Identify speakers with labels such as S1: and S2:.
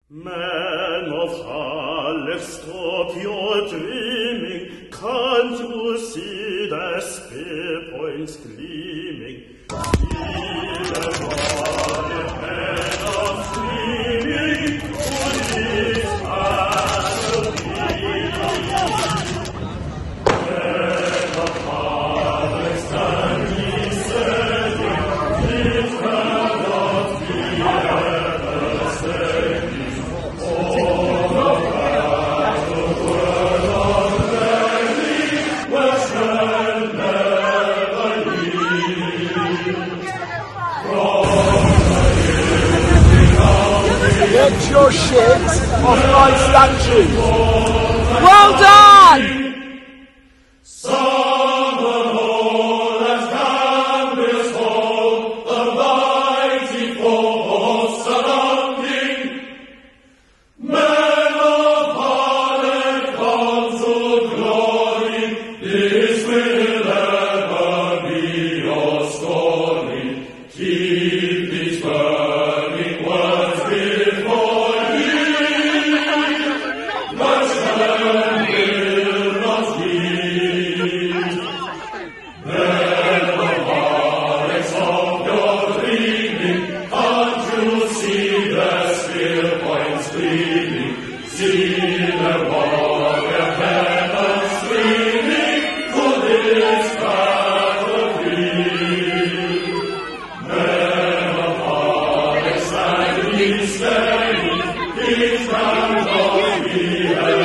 S1: Man of Aleph, stop your dreaming. Can't you see the spear points gleaming? See the warrior man of dreaming, who lives as a king. Man of Aleph, standing steady, it cannot be ever steady.
S2: Get your shit off my statue!
S3: Well done!
S1: He's